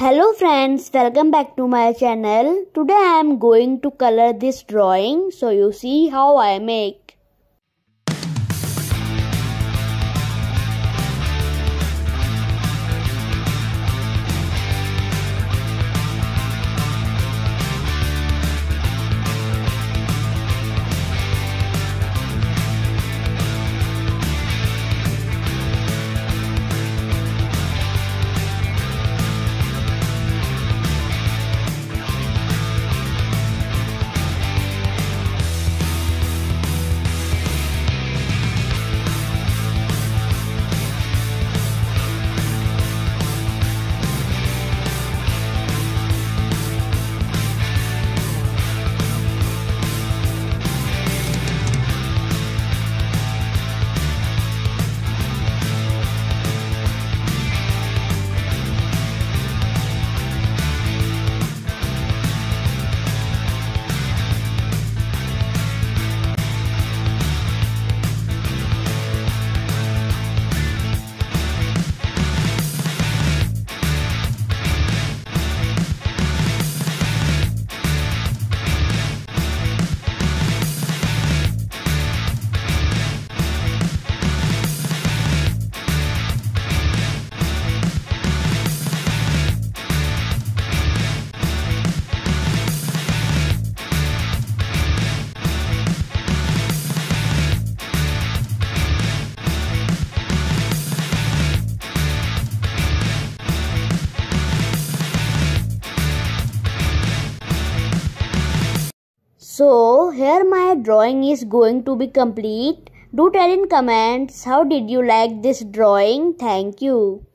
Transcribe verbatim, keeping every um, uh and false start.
Hello friends, welcome back to my channel. Today I am going to color this drawing, so you see how I make. So here my drawing is going to be complete. Do tell in comments how did you like this drawing. Thank you.